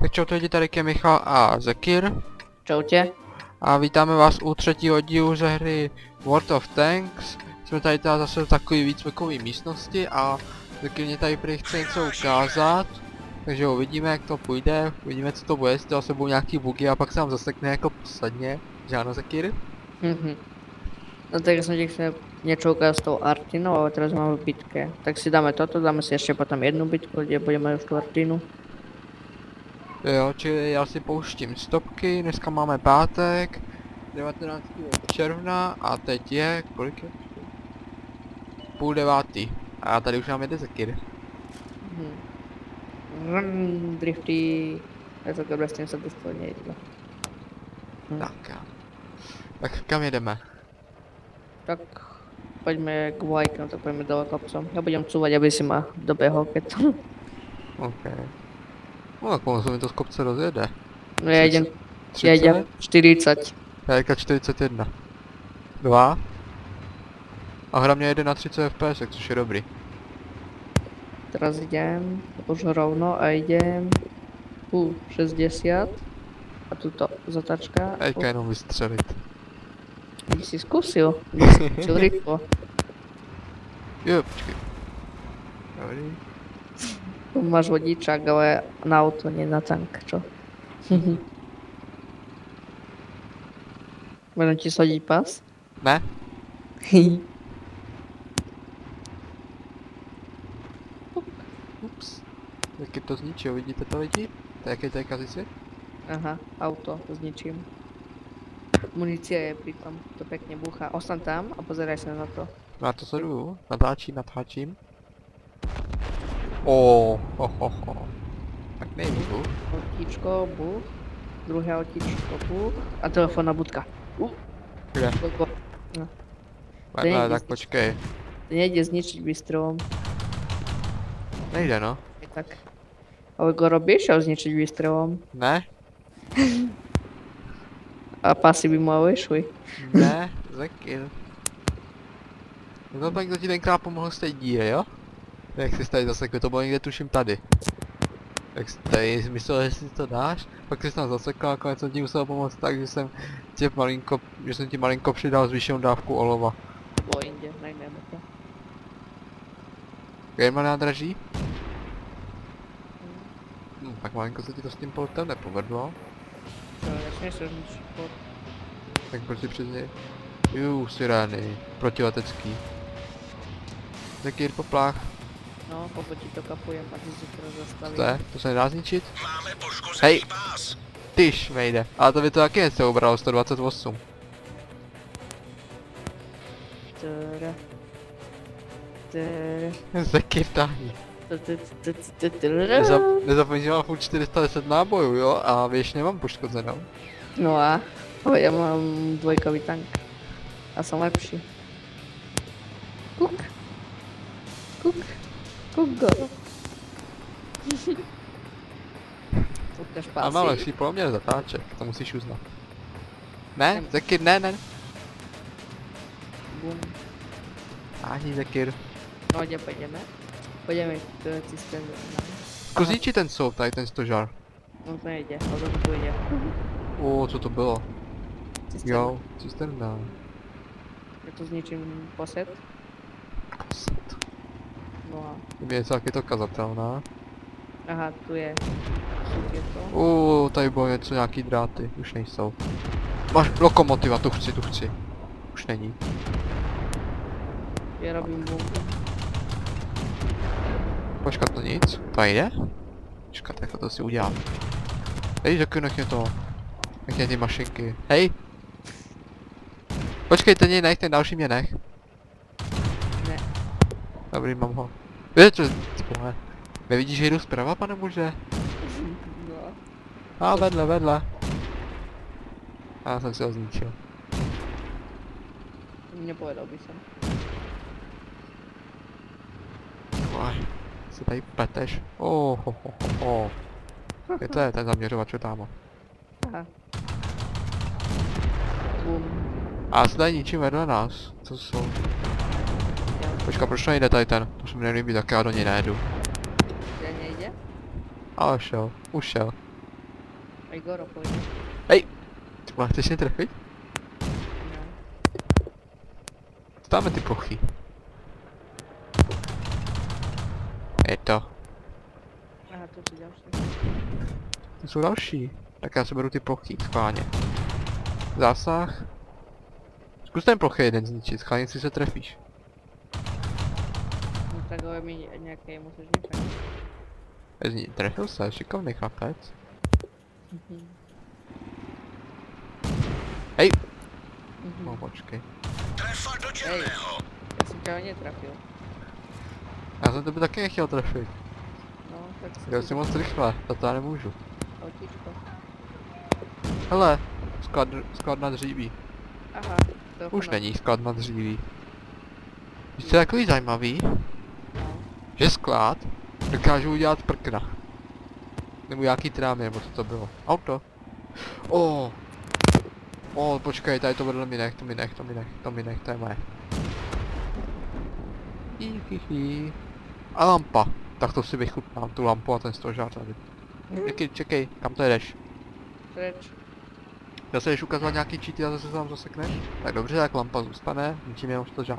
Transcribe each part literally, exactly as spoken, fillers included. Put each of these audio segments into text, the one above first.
Tak čau lidi, tady je Michal a Zekir. Čau tě. A vítáme vás u třetího dílu ze hry World of Tanks. Jsme tady teda zase v takové výcvikové místnosti a Zekir mě tady prý chce něco ukázat. Takže uvidíme, jak to půjde, uvidíme, co to bude, jestli to zase budou nějaký bugy a pak se nám zasekne jako posledně. Že ano, Zekir? Mhm. No tak jsem ti chtěl něco ukázat s tou Artinou, ale teraz máme v bitke. Tak si dáme toto, dáme si ještě potom jednu bitku, kde budeme už tu Artinu. Jo, čili já si pouštím stopky, dneska máme pátek, devatenáctého června a teď je, kolik je? Půl devátý. A tady už nám jede Zekir. Mhm. Rrrn, drifty. Já to s tím se dostal nejde. Hm. Tak jo. Tak kam jedeme? Tak pojďme k White, no tak pojďme dole kopcom. Já budem cúvať, aby si ma doběhl ke tomu. OK. No tak pomoci mi to z kopce rozjede. No já jdem, já jdem čtyřicet. Já čtyřicet jedna. Dva. A hra mě jede na třicet F P S, což je dobrý. Teraz jdem, už rovno a jdem u šedesát. A tuto zatačka. Ejka jenom vystřelit. Ty jsi zkusil, ty jsi zkusil rychlo. Jo, počkej. Dobrý. Máš vodičák, ale na auto, nie na tank, čo? Budem ti shodit pas? Ne? Ups. Jak je to zničil, vidíte to lidi? To jaký to je kazici? Aha, auto zničím. Municie je pritom, to pekne búcha. Ostaň tam a pozeraj sa na to. Na to sleduju, natáčím, natáčím. Oh, ho, ho, ho. Tak nejdu. Autíčko, buch. Druhé autíčko, buch. A telefónna budka. Uh. Kde? Go, go. No. Ne, tak počkej. To nejde zničiť výstrelom. Nejde no. Je tak. Ale go robíš ho zničiť výstrelom. Ne? A pasy by mu vyšli. Ne, Zekir. No tak to ti tenkrát pomohl z té díry, jo? Jak jsi tady zasekl, to bylo někde tuším tady. Jak jsi tady myslel, že si to dáš, pak jsi tam zasekl a konec jsem ti musel pomoct tak, že jsem tě malinko, že jsem ti malinko přidal zvýšenou dávku olova. Bylo jinde, najdeme to. Kde má nádraží? Hm, tak malinko se ti to s tím poltem nepovedlo. No, jasně se zničí pod. Tak proč si přizně? Jú, sirény, protiletecký. Zekir poplach. No, pokud ti to kapuje, pak si to zastaví. To je, to se nedá zničit? Hej! Tyž vejde, ale to by to taky něco ubralo, sto dvacet osm. Tere. Tere. Zekir tahní. Tere. Nezapomeň, že mám furt čtyři sta deset nábojů, jo? A věž nemám poškozenou. No a? O, ja mám dvojkový tank. A som lepší. Kuk. Kuk. Kuk go. Ukáž pásy. A mám lepší poměr zatáček, to musíš uznat. Ne? Zekir, ne, ne. Bum. Ani Zekir. No, kde půjdeme? Půjdeme k cisterně. Zkus zničit ten soud, tady ten stožár. No to nejde, o to půjde. O, co to bylo? Cisterna. Jo, cisterna. Ja to zničím posed. Posed. No a... To je taky to kazatelná. Aha, tu je. Tu je to. Uuu, tady bylo něco, nějaký dráty, už nejsou. Máš lokomotiva, tu chci, tu chci. Už není. Ja robím bombu. Počkat, to nic? To jde? Počkat, jak to si udělám. Hej, řeknu, nech mě to. Nech mě ty mašinky. Hej! Počkej, ten mě nech, ten další mě nech. Ne. Dobrý, mám ho. Je to, tohle. Nevidíš, že jdu zprava, pane muže? No. A vedle, vedle. A já jsem si ho zničil. Nepovedal by som. Oj, se tady peteš. Oh, ho, ho, ho, ho. Je to je ten zaměřovač, tam. Aha. Bum. A se tady ničím vedle nás. Co jsou? Počka, proč nejde tady ten? To se mi nelíbí, tak já do něj nejedu. Kde nejde? Ale šel, už šel. Goro, pojď. Hej! Ty vole, chceš mě trefit? No. Stáme ty plochy. Je to. Aha, to jsou další. To jsou další. Tak já se beru ty plochy, schválně. Zásah. Zkus ten plochy jeden zničit, schválně si se trefíš. No tak ale mi nějaké musíš nechat. Zni trefil se, šikovný chlapec. Mhm. Hej! Mhm. No počkej. Hej, já jsem tě hodně trafil. Já jsem tebe taky nechtěl trefit. No, tak si... Jel jsi moc rychle, za to já nemůžu. Autíčko. Hele, sklad, sklad na dříví. Aha, to Už ono. není sklad na dříví. Víš co je takový zajímavý? No. Že sklad dokážu udělat prkna. Nebo nějaký trámy, nebo co to bylo. Auto. O. O, počkej, tady to vedle mi nech, to mi nech, to mi nech, to mi nech, to je moje. Hihihi. A lampa. Tak to si vychutnám, tu lampu a ten stožár tady. Čekej, čekej, kam to jedeš? Preč. Zase jdeš ukazovat nějaký cheaty a zase se tam zasekneš? Tak dobře, tak lampa zůstane, ničím jenom stožár.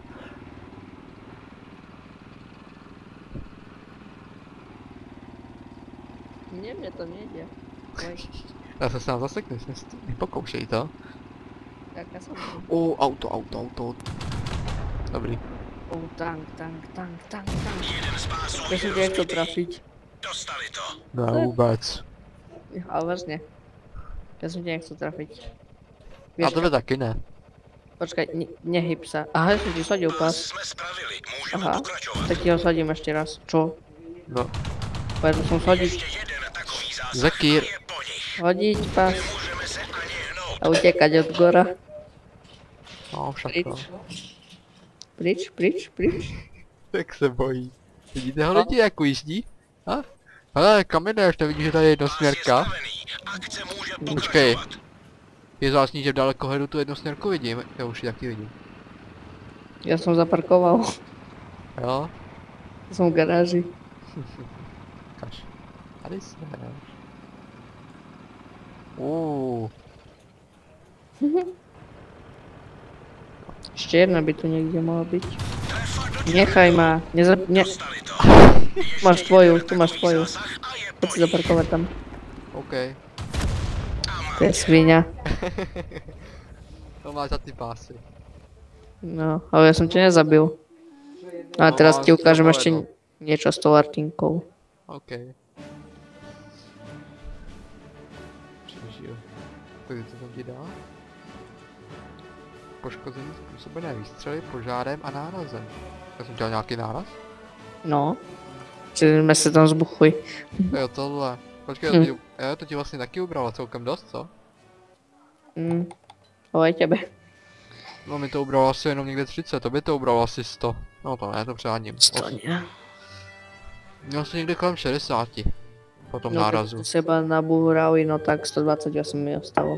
Ne, mě to nejde. Oj, Zase se tam zasekneš, nest- nepokoušej to. tak já jsem... O, auto, auto, auto. Dobrý. O, tank, tank, tank, tank, tank. Já jsem tě nechtěl trafit. Dostali to. Ne, vůbec. Ale vlastně. Já jsem tě nechtěl trafit. A Víš, tebe taky ne. počkej, ne, nehyb se. Aha, já jsem ti sadil Pas pas. jsme spravili, můžeme Aha, pokračovat. tak ti ho sadím ještě raz. Čo? No, Pojedu jsem sadit. Ještě jeden takový zásah Zakýr. a je po nich. Hodit pas. Nemůžeme se ani hnout. A utěkať od Gora. no však to. Pryč. Pryč, pryč, pryč. Jak se bojí. Vidíte ho lidi, jak ujíždí? Ha? Hele, kam jdeš, nevidíš, že tady je jednosměrka? Zastavený. Akce může Počkej. pokračovat. Je zvláštní, že v dalekohledu tu jednosměrku vidím. Já už ji taky vidím. Já jsem zaparkoval. Jo? Jsem v garáži. Kaž. Tady jsme. Uuu. Ještě jedna by tu někde mohla být. Nechaj má. Neza... Ne... Dostali to. Tu máš tvoju, tu máš tvoju. Zásah a je Pojď po si nich. zaparkovat tam. OK. To je svině. To máš za ty pásy. No, ale já jsem tě nezabil. No a No, teraz ale ti to ukážem ještě povedlo. něco s tou Artinkou. OK. Přežil. Tak co tam ti dá? Poškození způsobené výstřely, požárem a nárazem. Já jsem dělal nějaký náraz? No. Jsme se tam zbuchuj. Jo, tohle. Počkej, Hm. to, ti, jo, to ti vlastně taky ubralo celkem dost, co? Hm. Ahoj tebe. No mi to ubralo asi jenom někde třicet, to by to ubralo asi sto. No to ne, to přeháním. To ne. Měl jsem někde kolem šedesáti. Po tom No nárazu. keď seba nabúrali, no tak sto dvadsaťosem mi ostalo.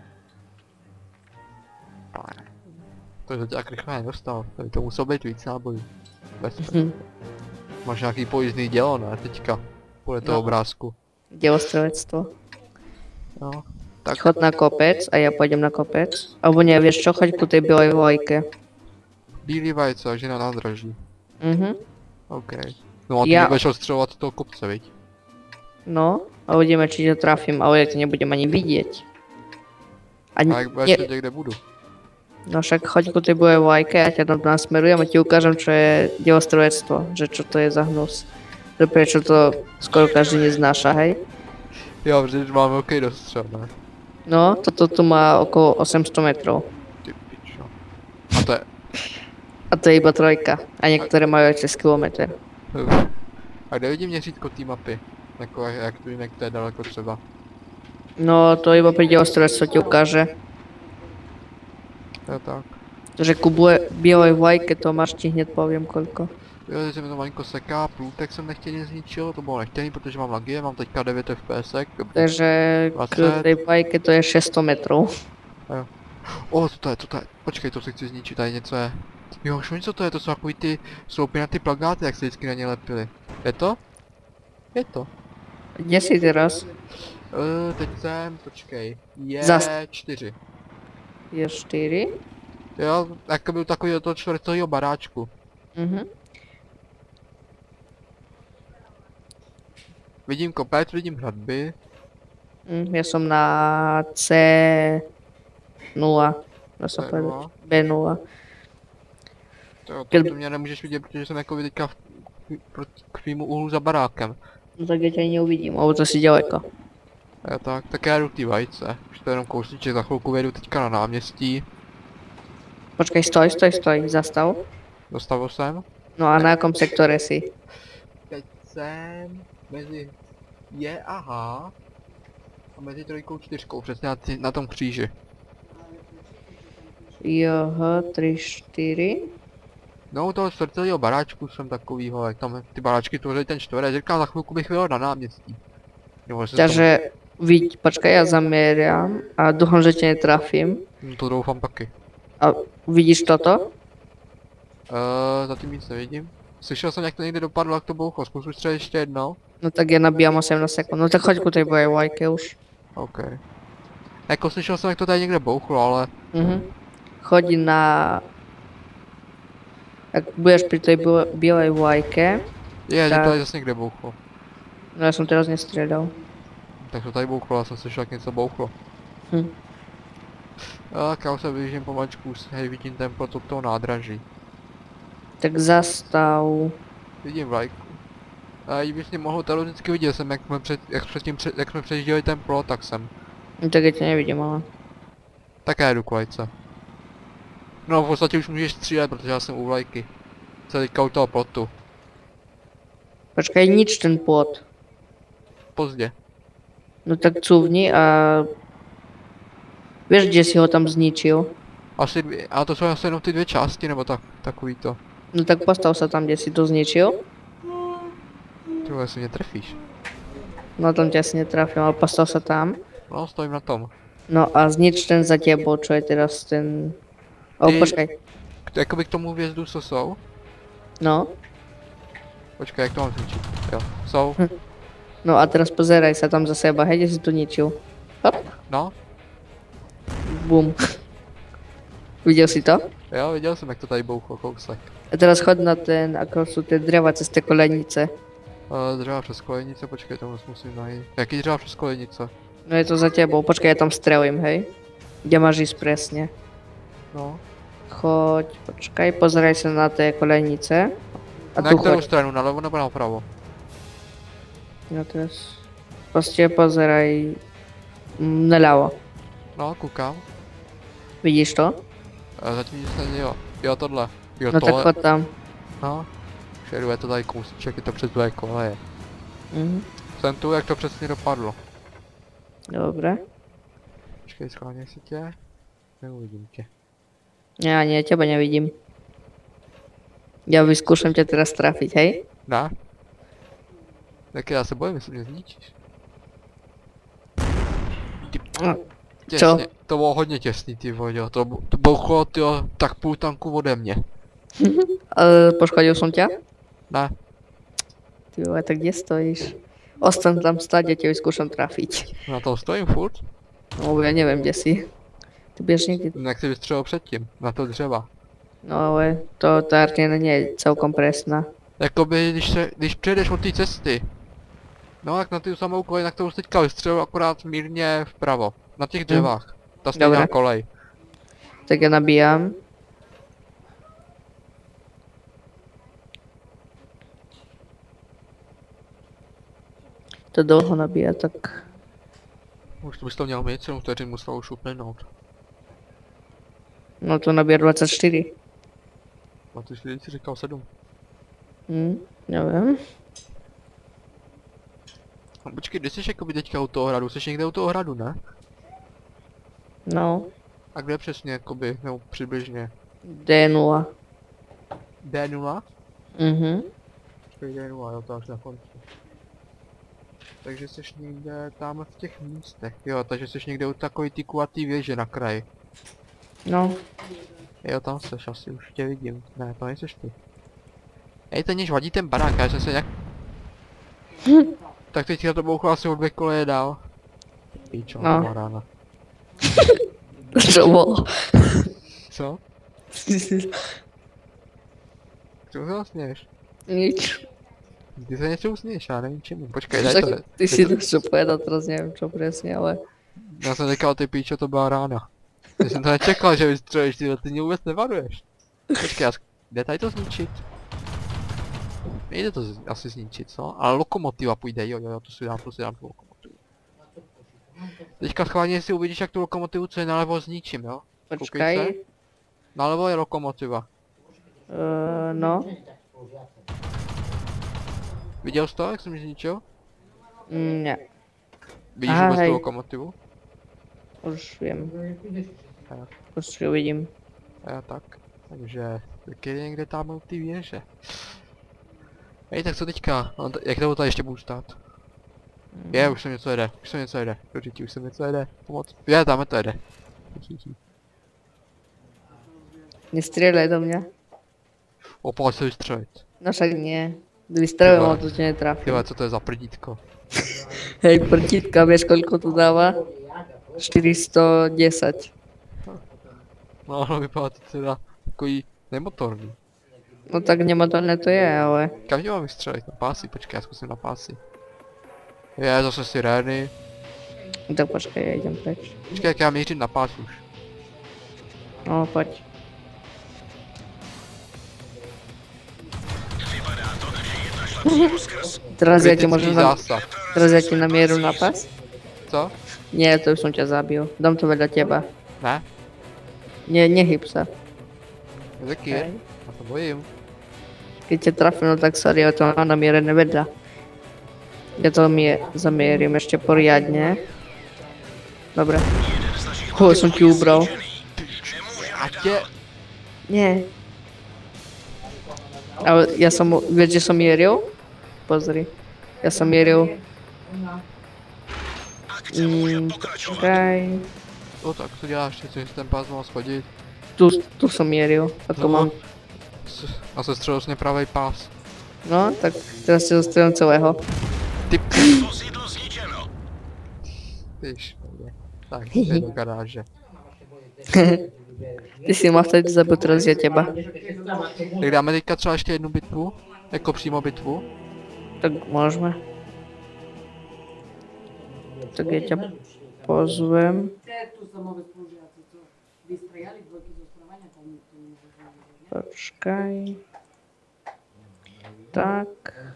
To je tak rychle nedostal, to by to muselo být víc nábojů. Bez. Hm. Máš nějaký pojízdný dělo, ne, teďka? Podle toho No. obrázku. Dělostrelectvo. No. Tak Chod na kopec a ja pôjdem na kopec. Alebo nie, vieš čo, choď ku tej bielej vlajke. bílý vajce a žena nádraží. Mhm. OK. No a ty Já- ja... nebudeš odstřelovat do toho kopce, viď? No, a uvidíme, či ťa trafím, ale ja ťa nebudem ani vidieť. Ani, A jak budeš nie, vědět, kde budu? no však choď ku tej bielej vlajke, ja ťa tam nasmerujem a ti ukážem, čo je dělostrelectvo, že čo to je za hnus. Že prečo to skoro každý neznáša, hej? Jo, protože mám velký dostřel, ne? No, toto tu má okolo osm set metrov. Ty pičo. A to je... A to je iba trojka. A niektoré majú aj šesť kilometrov. A kde vidím měřítko té mapy? Jako jak to vím, jak to je daleko třeba. No, to iba pri dělostrelectvo ti ukáže. Jo tak. Že ku bue- bielej vlajke to máš, ti hned poviem koľko. Jo, že se mi to malinko seká, průtek jsem nechtěně zničil, to bylo nechtěný, protože mám lagie, mám teďka devět F P S. Takže k dvacet. tej vlajke to je šesť set metrov. O, to je, to je, počkej, to se chci zničit, tady něco je. Jo, už co to je, to jsou takový ty sloupy na ty plagáty, jak se vždycky na ně lepili. Je to? Je to. Kde si teraz? Uh, teď jsem, počkej, je Zas- čtyři. Je čtyři. Jo, jako byl takový do toho čtvrtého baráčku. Mhm. Vidím kopec, vidím hradby. Mm, ja som na C nula. Dá sa C povedať. nula. B nula. To, jo, to, Keď- to mě nemůžeš vidět, protože jsem jako teďka v, proti k tvýmu úhlu za barákem. No tak ja ťa ani neuvidím, lebo to si ďaleko. Jo, tak, tak já jdu k té vajce. Už to je jenom kousíček, za chvilku vyjedu teďka na náměstí. Počkaj, stoj, stoj, stoj, zastav. Dostavil jsem. No a na jakom sektore si? Teď jsem mezi je a H a mezi trojkou čtyřkou, přesně na, ty, na tom kříži. Jo, H, tři, čtyři. No u toho čtvrtého baráčku jsem takovýho, jak tam ty baráčky tvoří ten čtverec, říkám za chvilku bych vyjel na náměstí. Jo, že Takže, vidť, počkaj, ja zameriam a dúfam, že ťa netrafím. to, to doufám taky. A vidíš toto? Uh, zatím nic nevidím. Slyšel jsem, jak to někde dopadlo, jak to bouchlo, zkus už třeba ještě jednou. No tak ja nabíjam osemnásť sekúnd. No tak choď ku tej bojovajke už. OK. Jako slyšel jsem, jak to tady někde bouchlo, ale Mhm. Choď na... Ak budeš pri tej biele- bielej vlajke, je, že Tak. to tady zase někde bouchlo. no ja som teraz nestrieľal. Tak to tady bouchlo, já jsem slyšel, jak něco bouchlo. Hm. Tak já už se blížím pomačku, hej, vidím ten pro toho nádraží. Tak zastav. Vidím vlajku. A i bys mě mohl teoreticky vidět jsem, jak jsme, před, jak, předtím, před, jak jsme přejížděli ten plot, tak jsem. No tak ja ťa nevidím, ale... Tak já jdu k vlajce. No v podstatě už můžeš střílet, protože já jsem u vlajky. Co teďka u toho plotu. Počkaj, nič ten plot. Pozdě. No tak cuvni a... Vieš, kde si ho tam zničil? Asi dvě, a to jsou asi jenom ty dvě části, nebo tak, takový to. No tak postav sa tam, kde si to zničil. Ty vole, si mě trefíš. No tam ťa asi netrafím, ale postav sa tam. No, stojím na tom. No a znič ten za tebou, čo je teraz ten... O, Ty- počkaj. K- Jakoby k tomu vjezdu, co jsou. No. Počkej, jak to mám zničit? Jo, jsou. No a teraz pozeraj sa tam za seba, hej, kde si to ničil. Hop, No, bum. Videl si to? jo, viděl jsem, jak to tady bouchlo kousek. A teraz chod na ten, ako sú tie dreva cez tie kolenice. Uh, dřeva přes kolejnice, počkej, to musím najít. Jaký dřeva přes kolejnice? No je to za tebou, počkaj, ja tam strelím, hej. Kde máš ísť presne? No. Choď, počkaj, pozeraj sa na tie kolenice. A Na tu kterou choď. stranu, nalevo nebo napravo? No teraz... Proste pozeraj... mm, naľavo. No, koukám. Vidíš to? Uh, zatím nic není, jo. Jo, tohle. Jo, No tak tohle. chod tam. No. Šeru, je to tady kousíček, je to přes dvě koleje. Mhm. Jsem tu, jak to přesně dopadlo. Dobre. Počkej, schválně si tě. Neuvidím tě. Ja nie, teba nevidím. Ja vyskúšam ťa teraz trafiť, hej? Ne? Tak já se bojím, jestli mě zničíš. Ty, No, těsně, to bylo hodně těsný, ty vodě, to, bu- to bouchlo, tyjo, tak půl tanku ode mě. E, poškodil som ťa? Ne, Ty vole, tak kde stojíš? Ostaň tam stať, ja ťa vyskúšam trafiť. na tom stojím furt. No, ja neviem, kde si. Ty budeš niekde... Jak si vystřelil předtím, na to dřeva. No ale to tá arena nie je celkom presná. Jakoby, když, se, když přejdeš od té cesty, no jak na tu samou kolej, na kterou jsi teďka vystřelil, akorát mírně vpravo, na těch dřevách, ta stejná Dobré. kolej. Tak ja nabíjam. To dlho nabíja, tak... Už to bys to měl mít, sedm vteřin musel už uplynout. No to nabíja dvadsaťštyri. A ty jsi si říkal sedm. Hm, neviem. No, počkej, kde jsi jakoby teďka u toho hradu? Jsi někde u toho hradu, ne? No, A kde přesně, jakoby, nebo přibližně? D nula. D nula? Mhm. Počkej, D nula, jo, to až na konci. Takže jsi někde tam v těch místech, jo, takže jsi někde u takový ty kulatý věže na kraji. No, Jo, tam seš, asi už tě vidím. Ne, to nejseš ty. Hej, ten něž vadí ten barák, já jsem se nějak... Tak teď to bouchlo asi o dvě koleje dál. píčo, No. no. Rána. Čo bolo? Co? Čo sa smieš? Nič. Ty sa niečo usmieš, ja nevím čemu. Počkaj, daj to. Však ty si niečo povedal, teraz neviem čo presne, ale... Já jsem říkal, ty píčo, to byla rána. Já jsem to nečekal, že vystřelíš, ty, ty mě vůbec nevaruješ. Počkej, já sk- jde tady to zničit? Nejde to z- asi zničit, co? Ale lokomotiva půjde, jo, jo, jo, to si dám, to si dám tu lokomotivu. Teďka schválně si uvidíš, jak tu lokomotivu, co je nalevo, zničím, jo? Koukej se. Počkaj. Nalevo je lokomotiva. Uh, no. Viděl jsi to, jak jsem ji zničil? Mm, ne. Vidíš Aha, vůbec hej. tu lokomotivu? Už viem. Aha. Už ju vidím. A já tak. Takže, taky je někde tam ty věže. Hej, tak co teďka? No, t- jak dlouho tady ještě budu stát? Je, už se něco jede, už se něco jede. Do řiti, už se něco jede. Pomoc. Je, tam to jede. Nestrieľaj do mňa. Opál se vystřelit. No však nie. Vystrelujem, Tyba. ale to ťa netrafím. Tyhle, co to je za prdítko? Hej, prtítka, vieš koľko to dáva? štyristo desať. No, ono vypadá to teda takový nemotorný. No tak nemotorné to je, ale... Kam tě mám vystřelit? Na pásy? Počkej, já zkusím na pásy. Je, zase si rény. Tak počkaj, ja idem preč. Počkej, jak já mířím na pás už. No, poď. Vypadá to, že jedna šla přímo skrz. Teraz ja ti Kritický môžem... Na... zásah. Teraz ja ti namieru na pas? Co? Nie, to už som ťa zabil. Dám to vedľa teba. Ne? Nie, nehyb sa. Je taky je. Já to bojím. Keď ťa trafím, no tak sorry, ale to mám namierené vedľa. Ja to mi zamierim ešte poriadne. Dobre. Ho, som ti ubral. A tě... Nie. Ale ja som, mu- vieš, že som mieril? Pozri. Ja som mieril... Akce může Mm, pokračovat. počkaj. No tak to děláš, ty chceš ten pás mohl schodit. Tu, tu som mieril. A to No. mám. S- A se střelil mě pravý pás. No, tak teraz si zostrelím celého. Ty Vozidlo zničeno. píš. Tak, jde do garáže. Ty si ma vtedy zabil, teraz ja teba. Tak dáme teďka třeba ještě jednu bitvu. Jako přímo bitvu. Tak môžeme. Tak ja ťa pozvem. Tu są nowe spolužiaci, co vystrajali dvojky zo správania, tam to môže byť. Počkaj. Tak.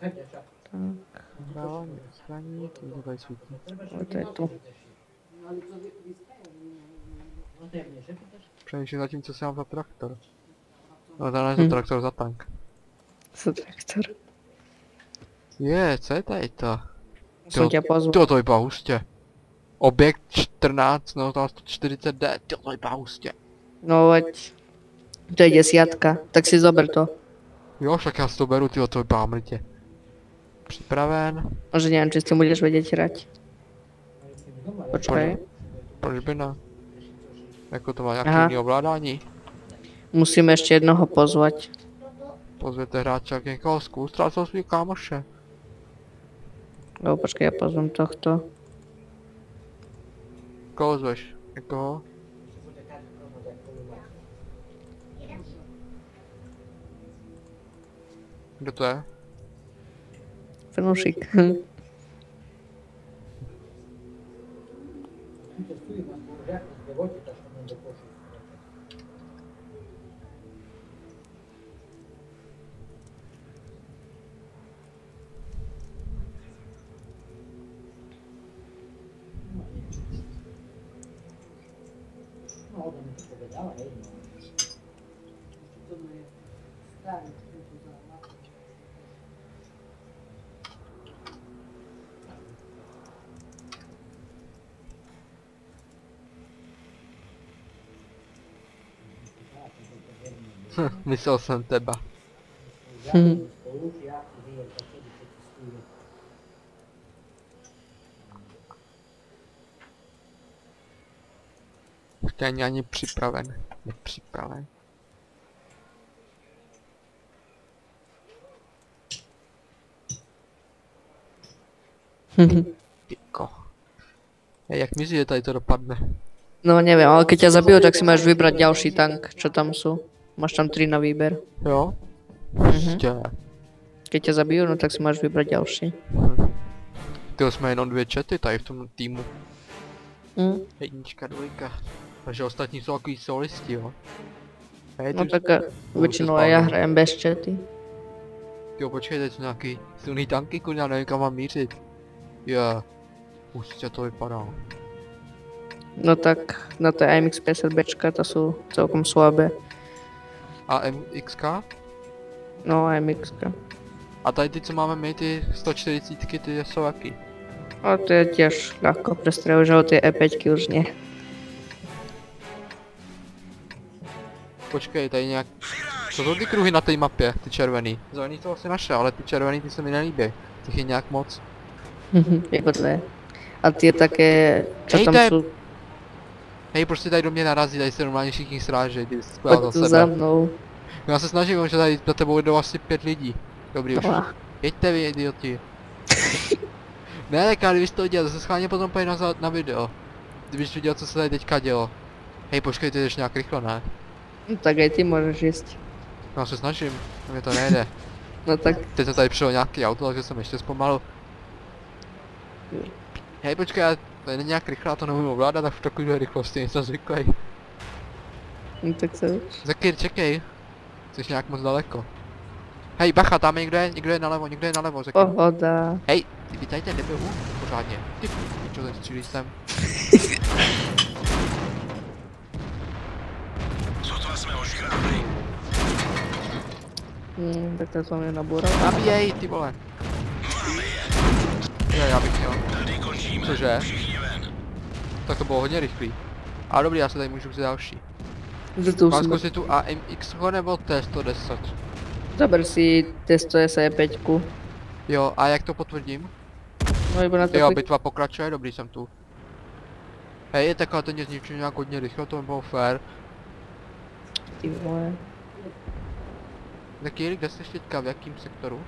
Dávání, zbraní, to tady svítí. To je tu. No ale to vy- vystrajali. Přemýšlím nad tím, co si mám za traktor. No to není Hm. za traktor, za tank. Co traktor? Je, co je tady to? Som ťa pozval. To to vypadá hustě. Objekt čtrnáct, no to sto čtyřicet D, to to vypadá hustě. No veď. To je desiatka, tak si zober to. Jo, však já si to beru, tyjo, to vypadá mrtě. Připraven. Že neviem, či s tým budeš vedieť hrať. Počkaj. Proč by ne? Jako to má Aha. nějaký jiný ovládání? Musíme ešte jednoho pozvať. Pozvěte hráče, jak někoho zkus, ztrácel svý kámoše. No počkaj, ja pozvem tohto. Koho zveš? Někoho? Kdo to je? Fanúšik. To je stary, to za matku. Hm, myslel jsem teba. Hm. Ještě ani ani připraven. Nepřipraven. Tyko. Hej, jak myslíš, že tady to dopadne? No neviem, ale keď ťa zabijú, tak si máš vybrať ďalší tank, čo tam sú. Máš tam tri na výber. Jo? Mhm. Prostě. Keď ťa zabijú, no tak si máš vybrať ďalší. Hm. Ty jsme jenom dvě chaty tady v tom týmu. Hm. Jednička, dvojka. Takže ostatní jsou takový solisti, jo? Hej, No ty- tak eh, väčšinou aj ja hrajem bez chaty. Jo, počkej, teď jsou nějaký silný tanky, kurňa, nevím kam mám mířit. Jo. Už to vypadá. No tak na té A M X päťdesiat Bčka, to sú celkom slabé. A M X K? No A M X. A tady ty, co máme my, ty sto čtyřicet, ty jsou jaký? Ale to je tiež ľahko prestrel, že o tie E päť už nie. Počkej, tady nějak... Co jsou ty kruhy na té mapě, ty červený? Zelený to asi našel, ale ty červený ty se mi nelíbí. Těch je nějak moc. Jako dve. A tie také, čo Hej, tam to je- sú, Hej, prostě tady do mě narazí, tady se normálně všichni srážejí, ty jsi skvělá poď za tu sebe. za mnou. Já se snažím, že tady za tebou jdou asi pět lidí. Dobrý už. No. Jeďte vy, idioti. Ne, tak já kdybys to viděl, to se schválně potom pojď na, na video. Kdybys viděl, co se tady teďka dělo. Hej, počkej, ty jdeš nějak rychle, ne? No tak aj ty môžeš ísť. No, já se snažím, a mě to nejde. No tak, Teď to tady přijel nějaký auto, takže jsem ještě zpomalu. Hej, počkej, já to není nějak rychle, já to neumím ovládat, tak v takové rychlosti nejsem zvyklý. no tak sa uč. Zakýr, čekej. Jsi nějak moc daleko. Hej, bacha, tam je někdo je, někdo je nalevo, někdo je nalevo, Zakýr. Pohoda. Hej, ty tady ten debil, pořádně. Ty čo ten střílí sem. Sotva jsme ožrali. Hm, tak to som je nabúral. Nabíjej, ty vole. Jo, já bych měl. Tady končíme. Cože? Všichni ven. Tak to bylo hodně rychlý. A dobrý, já se tady můžu vzít další. Že tu Mám som... zkusit tu A M X nebo T sto deset? Zaber si testo S E päť. Jo, a jak to potvrdím? No iba na to Jo, klik- bitva pokračuje, dobrý, jsem tu. Hej, tak ale to mě zničil nějak hodně rychle, to by bylo fér. Ty vole. Tak Jirik, kde jsi teďka, v jakým sektoru?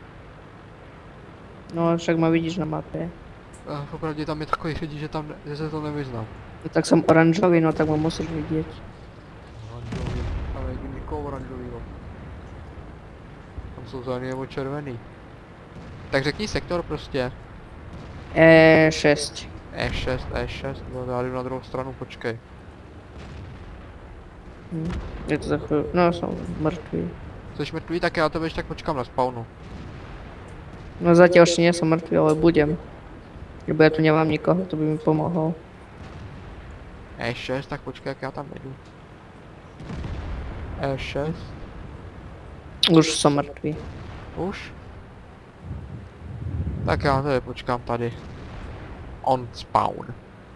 No však ma vidíš na mape. Uh, opravdu tam je takový lidí, že tam, ne- že se to nevyznám. No tak som oranžový, no tak ma musíš vidieť. Oranžový, ale nevidím nikoho oranžovýho. Tam jsou zelený nebo červený. Tak řekni sektor prostě. E šesť. E šest, E šest, no já jdu na druhou stranu, počkej. Hm. Je to za chvíľu. No som mŕtvý. Jsi mrtvý, tak já na tebe ještě tak počkám na spawnu. No zatiaľ ešte nie som mŕtvý, ale budem. Lebo ja tu nemám nikoho, to by mi pomohol. E šest, tak počkej, jak já tam jdu. E šest, Už som mŕtvý. už? Tak já na tebe počkám tady. On spawn.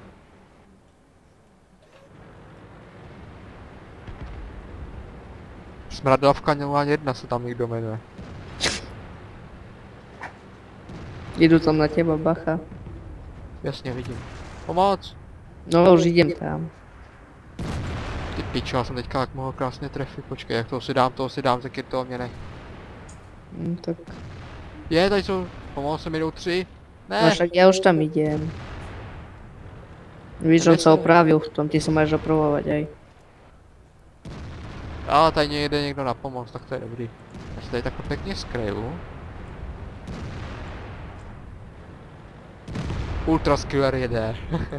Smradlavka nula jedna se tam někdo jmenuje. Idú tam na teba, bacha. Jasně, vidím. Pomoc! No už idem tam. Ty pičo, já jsem teďka jak mohl krásně trefit, počkej, jak toho si dám, toho si dám, tak je toho mě nech. Hm, tak... Je, tady jsou, pomohl se mi jdou tři. No Ne, však ja už tam idem. Víš, on sa opravil v tom, ty sa máš opravovať aj. ale tady někde někdo na pomoc, tak to je dobrý. Já se tady takhle pěkně skryju. Ultra Skiller jede.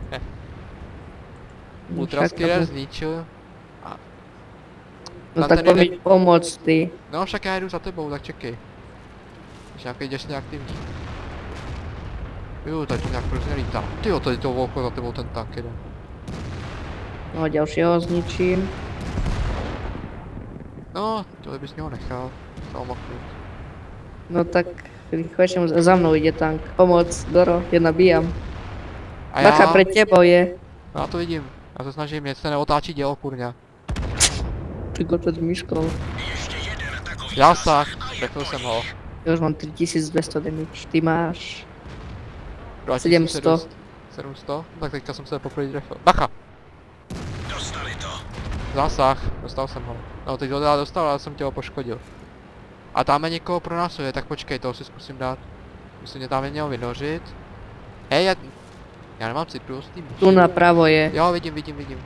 Ultra Však Skiller to- zničil. No tam tak ten jeden- poď pomoc ty. No však já jdu za tebou, tak čekej. Když nějaký děsně aktivní. Jo, tady to nějak hrozně lítá. Tyjo, tady to volko za tebou ten tank jede. No ďalšieho zničím. No, to bys mě ho nechal. Zaomaknout. No tak rýchlejšie, za mnou ide tank. Pomoc, Doro, ja nabíjam. A Bacha, já? pred tebou je. No, já to vidím. Já se snažím, mě se neotáčí dělo, kurňa. Ty kotec myškou. Ještě jeden takový. Zásah, řekl jsem ho. Ja už mám tritisícdvesto damage, ty máš. dva tisíce sedm set. sedm set? No, tak teďka jsem se poprvé trefil. Bacha! Dostali to. Zásah, dostal jsem ho. No, teď ho teda dostal, ale jsem tě ho poškodil. A tam je někoho pronásleduje, tak počkej, toho si zkusím dát. Myslím, že tam je měl vynořit. Hej, já... Já nemám cyklus, ty Tu napravo je. Jo, vidím, vidím, vidím.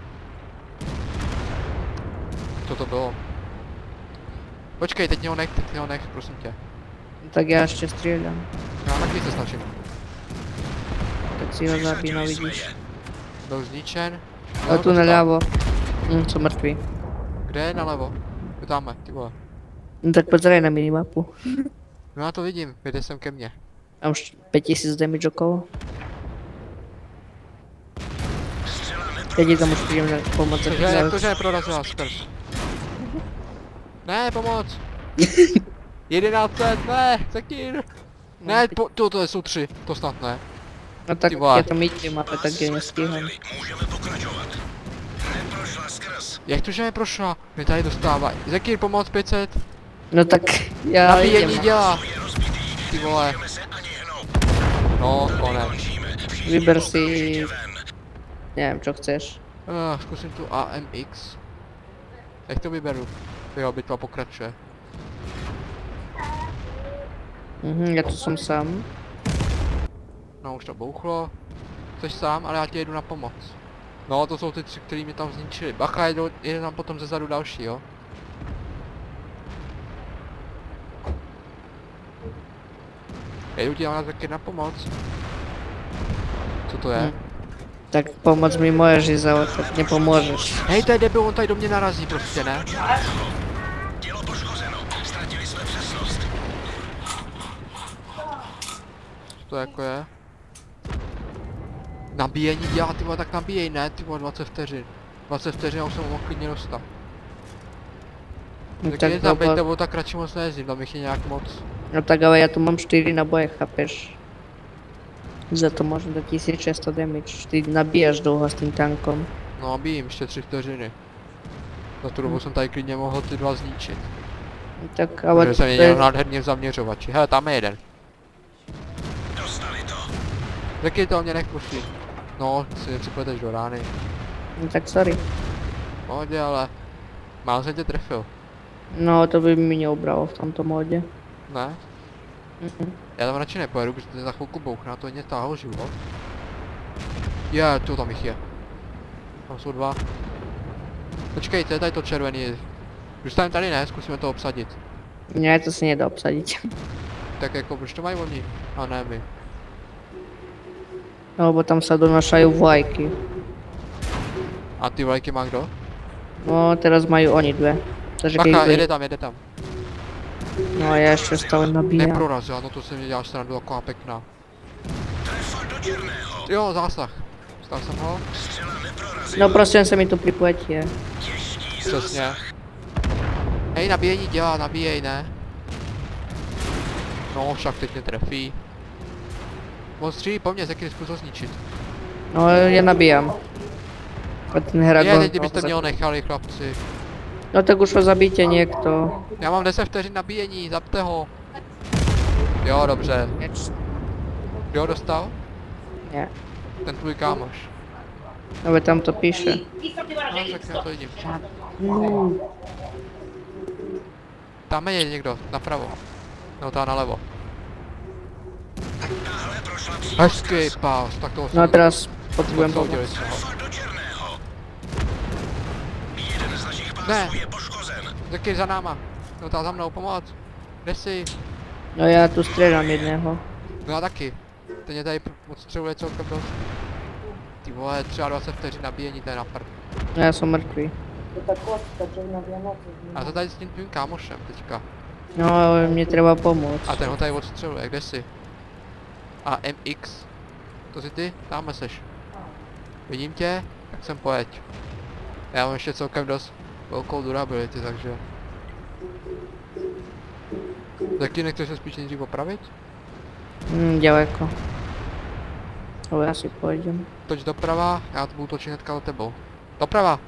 Co to bylo? Počkej, teď mě ho nech, teď mě ho nech, prosím tě. Tak já ještě střílám. Já taky se snažím. Tak si ho zabij, no vidíš. Byl zničen. A tu naľavo. Hm, jsou mrtví. Kde je nalevo? Tu tamhle, ty vole. No tak pozeraj na minimapu. No já to vidím, jde sem ke mně. Mám už pět tisíc damage okolo. Já ti tam už přijím pomoct. Takže jak to, že neprorazila skrz? Ne, pomoc! jedenáct set, ne, Sekír! Ne, po, to, to jsou tři, to snad ne. No tak Ty vole. já to mítím, mape, tak je nestíhám. Můžeme pokračovat. Neprošla skrz. Jak to, že neprošla? Mě tady dostává. Sekír, pomoc pět set. No tak já Nabíjení jdem. dělá. Je rozbitý. Ty vole. Můžeme se ani hnout. No, konec. Končíme. Všichni Vyber postup, si, běžte ven. nevím, co chceš. Uh, zkusím tu A M X. Jak to vyberu? Jo, bitva pokračuje. Mhm, já tu jsem sám. No už to bouchlo. Jsi sám, ale já ti jedu na pomoc. No to jsou ty tři, který mě tam zničili. Bacha, jedu, jede tam potom zezadu další, jo. Jedu ti tam taky na pomoc. Co to je? Hm. Tak pomoc mi můžeš, Iza, tak mě pomůžeš. Hej, to je debil, on tady do mě narazí prostě, ne? Tělo poškozeno. Ztratili jsme přesnost. Co to jako je? Nabíjení dělá, ty vole, tak nabíjej, ne, ty vole, dvacet vteřin. dvacet vteřin, já už jsem ho mohl klidně dostat. No Tak tak, je tam, dobo- tebou tak radši moc nejezdím, tam bych je nějak moc. no tak ale já tu mám čtyři naboje, chápeš? Za to možná do tisíc šest set damage. Ty nabíjáš dlouho s tím tankom. No nabíjím, ještě tři vteřiny. Za tu dobu jsem tady klidně mohl ty dva zničit. Tak ale Protože jsem to je je, měl nádherně v zaměřovači. Hele, tam je jeden. Dostali to. Taky to mě nech pustit. No, si nepřipleteš do rány. no tak sorry. Pohodě, ale... Málo jsem tě trefil. No to by mi mě ubralo v tomto modě. Ne? Mhm. Já tam radši nepojedu, protože to za chvilku bouchne a to mě táhlo život. Je, tu tam jich je. Tam jsou dva. Počkejte, tady to červený. Zůstaneme tady, ne? Zkusíme to obsadit. Ne, to se nedá obsadit. Tak jako, proč to mají oni? A ne my. No bo tam se donášají vlajky. A ty vlajky má kdo? No teraz mají oni dvě. Takže Bacha, když jede tam, jede tam. no a já ještě stále nabíjám. Neprorazila, no to se mi dělá srandu, taková pěkná. Trefa do černého. Jo, zásah. Stal jsem ho? Střela neprorazila. No prostě se mi to připletí. Těžký Přesně. zásah. Hej, nabíjení dělá, nabíjej, ne? No, však teď mě trefí. On střílí po mně, z jaký způsob zničit. No já nabíjám. A ten hra Je, go- teď kdybyste mě ho nechali, chlapci. No tak už ho zabijte někdo. Já mám deset vteřin nabíjení, zapte ho. Jo, dobře. Kdo ho dostal? Ne. Ten tvůj kámoš. Ale tam to píše. No, tak já to vidím. Tam je někdo, napravo. No, ta nalevo. Tahle prošla přímo Hezký pás, tak toho No a teraz potřebujeme odsoudili pomoc. jsme ho. Trefa do černého. Jeden z našich Ne. pásů je poškozen. Taky za náma. No, ta za mnou, pomoc. Kde jsi? No já tu střílám jedného. No já taky. Ten mě tady odstřeluje celkem dost. Ty vole, třeba dvacet vteřin nabíjení, to je na prd. No já jsem mrtvý. A to tady s tím tvým kámošem teďka. No ale mě třeba pomoct. A ten ho tady odstřeluje, kde jsi? A M X. To jsi ty? Tamhle seš. Vidím tě? Tak sem pojeď. Já mám ještě celkem dost velkou durability, takže... Taky nechceš se spíš nejdřív opravit? Hm, daleko. Ale já si pojdem. Toč doprava, já to budu točit hnedka za tebou. Doprava!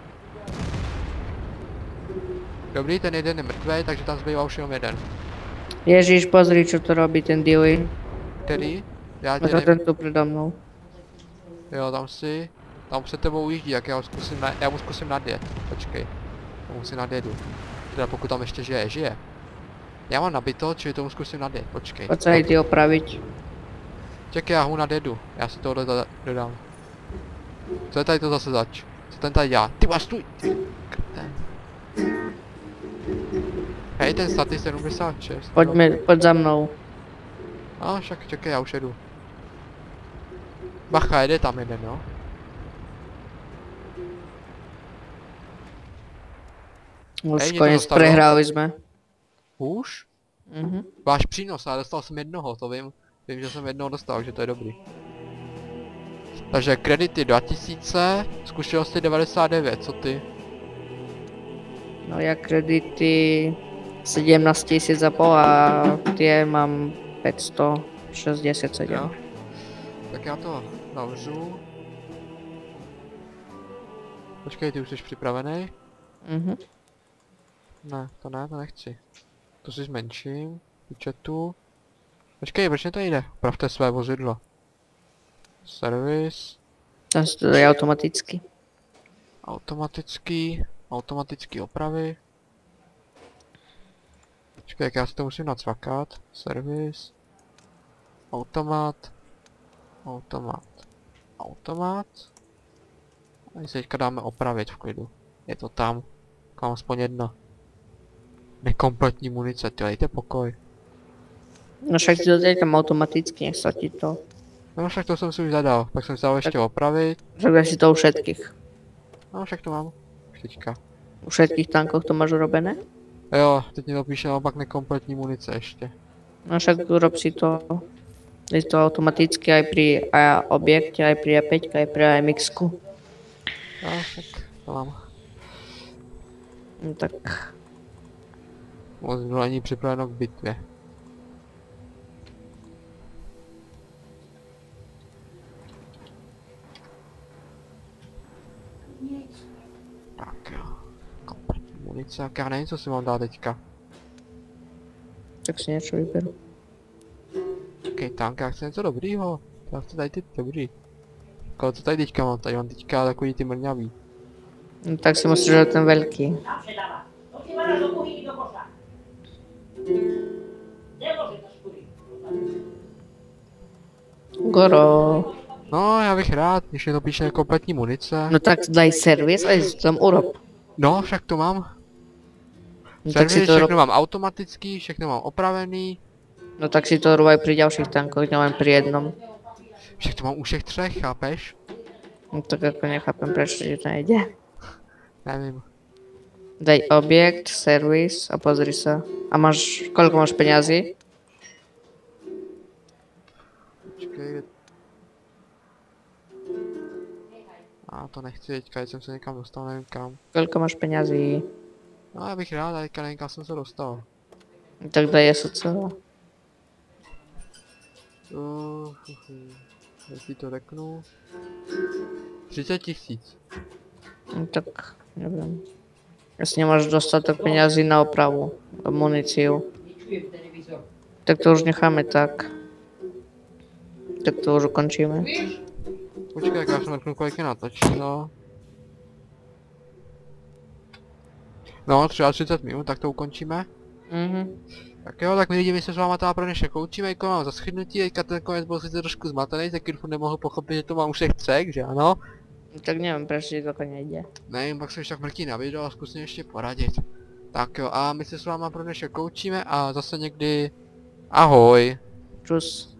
Dobrý, ten jeden je mrtvý, takže tam zbývá už jenom jeden. Ježíš, pozri, čo to robí ten Dilly. Který? Já A tě to nevím. ten tu přede mnou. Jo, tam si. Tam před tebou ujíždí, jak já ho zkusím, na, já mu zkusím nadjet. Počkej. Tomu si nadjedu. Teda pokud tam ještě žije, žije. Já mám nabito, čili tomu zkusím nadjet, počkej. Pojď se ty opravit. Čekaj, já hu nadjedu. Já si tohle da- dodám. Co je tady to zase zač? Co ten tady dělá? Ty vás stůj! Ty krten. Hej, ten staty sedmdesát šest. Pojď, mi, pojď za mnou. A však čekaj, já už jedu. Bacha, jede tam jeden, no. Už Hej, mě to konec dostalo. prehráli jsme. Už? Mhm. Váš přínos, ale dostal jsem jednoho, to vím. Vím, že jsem jednoho dostal, že to je dobrý. Takže kredity dva tisíce, zkušenosti devadesát devět, co ty? No já kredity sedmnáct tisíc a pol a tie mám päťsto šesťdesiatsedem. Jo? Tak já to navřu. Počkej, ty už jsi připravený? Mhm. Ne, to ne, to nechci. To si zmenším, účetu. Počkej, proč mě to jde? Pravte své vozidlo. Servis, Tam se to dají automaticky. automatický, automatický opravy. Počkej, jak já si to musím nacvakat. Servis, automat, automat, automat. A si teďka dáme opravit v klidu. Je to tam. Mám aspoň jedno. Nekompletní munice, ty dejte pokoj. No však ti to dají tam automaticky, nech sa ti to. No však to jsem si už zadal, pak jsem si dal ještě opravit. Však dáš si to u všetkých. No však to mám. Už teďka. U všetkých tankoch to máš urobené? Jo, teď mi to píše naopak nekompletní munice ještě. No však urob si to. Je to automaticky aj pri a objekte, aj pri á päť, aj pri á em iks-ku. No však to mám. No tak Moc není připraveno k bitvě. Tak jo. Kompletní munice, jak já nevím, co si mám dát teďka. tak si niečo vyberu. Okej, tank, já chci něco dobrýho. Já chci tady ty dobrý. Koho co tady teďka mám? Tady mám teďka takový ty mrňavý. No tak si musíš dať ten veľký. Tam se dává. To ty máš do kuchyni do koša. Nemůže to skůry. Goro. No, já bych rád, když mi to píše nekompletní munice. No tak daj servis a si to tam urob. No, však to mám. No tak si Servis, to všechno rob. mám automatický, všechno mám opravený. No tak si to rob aj pri ďalších tankoch, nielen pri jednom. Však to mám u všech třech, chápeš? No tak ako nechápem, prečo ti to nejde. Nevím. Daj objekt, servis a pozri sa. A máš, koľko máš peňazí? Počkej. A to nechci teďka, teď jsem se někam dostal, nevím kam. Koľko máš peňazí? No já bych rád, ale teďka nevím kam jsem se dostal. No tak daj es cé. Uh, jak ti to řeknu? třicet tisíc. No tak, neviem. Asi nemáš dostatok peňazí na opravu a muníciu. Tak to už necháme tak. Tak to už ukončíme. Počkej, jak já jsem řeknu, kolik je natočeno. No, třeba třicet minut, tak to ukončíme. Mhm. Tak jo, tak my lidi, my se s váma teda pro dnešek loučíme, jako mám za shrnutí, teďka ten konec byl sice trošku zmatený, taky furt nemohl pochopit, že to mám už všech třech, že ano? Tak neviem, prečo ti to nejde. Nevím, pak se ještě tak mrký na video a zkusím ještě poradit. Tak jo, a my se s váma pro dnešek loučíme a zase někdy... Ahoj! Čus.